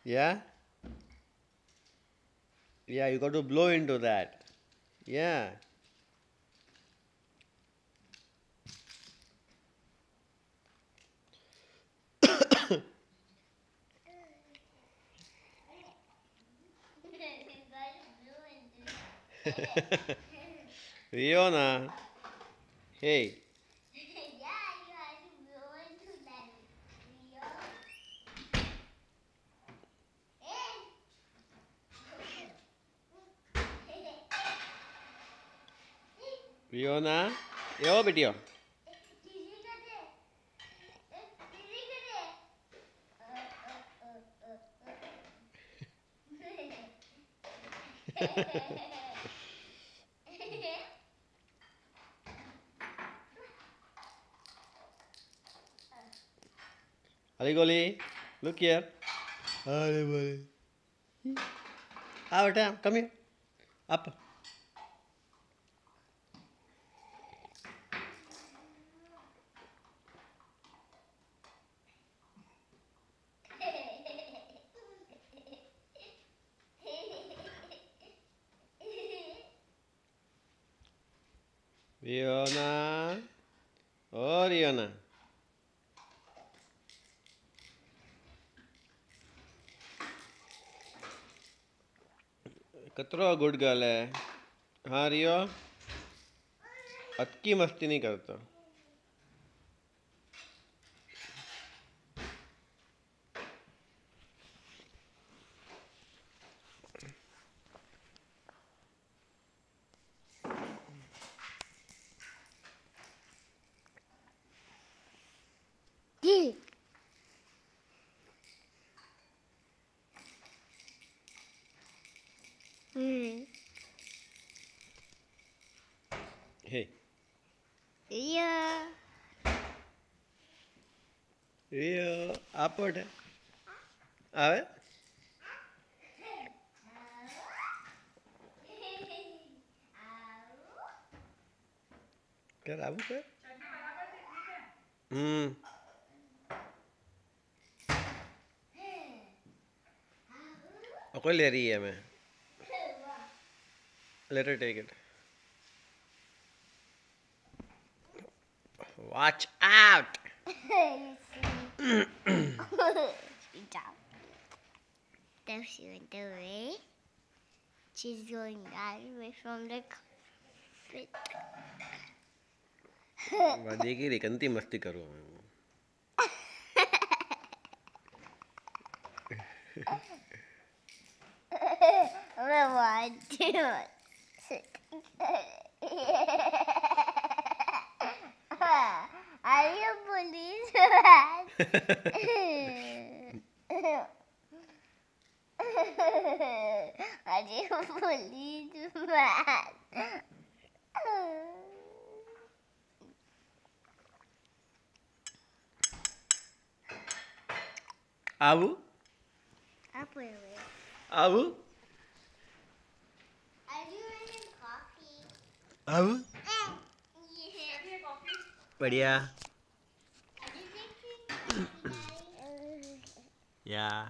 Yeah? Yeah, you got to blow into that. Yeah. Riona. Hey. Riona. Yo, बेटियो. Ali Goli, look here. Ali Goli. Ah, beta, come here. Up. Riona. Oh, Riona. कतरो good girl है. हाँ रियो. अतकी मस्ती नहीं करता. Hey. Yeah. Rio, apa dah? Apa? कर आबू कर. अकोले ले रही है मैं. Let her take it. Watch out. She jumped. Then she went away. She's going that way from the carpet. देखी रे कंती मस्ती करो. One, two, are you a policeman? Are you a policeman? Abu. Abu. Are you making coffee? Abu. Yeah. बढ़िया. Are you making coffee, Daddy? Yeah.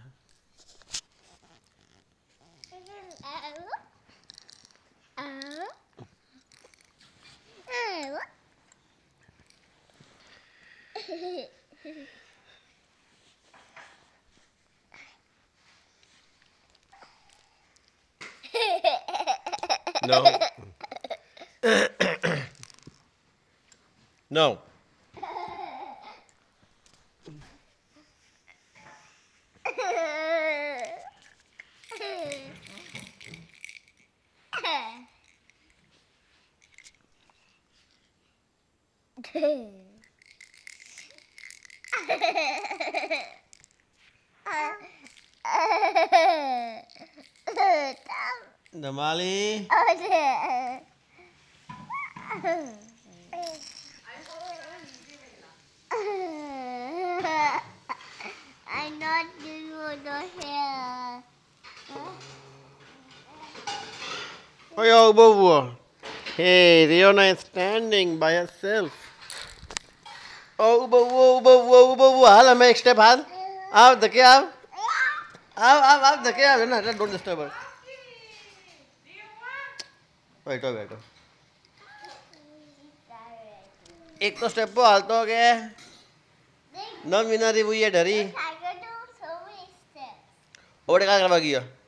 No. No. Damali. I'm not doing the hair. Oh, yo, Bobo. Hey, Riona is standing by herself. Oh, Bobo, Bobo, Bobo. Hala, make step, hal. Out, the out. आप धके आ ना, don't disturb her. बैठो बैठो, एक तो step हालतो हो गए न मीना दी हुई है डरी I got to so many steps. और क्या करवा गया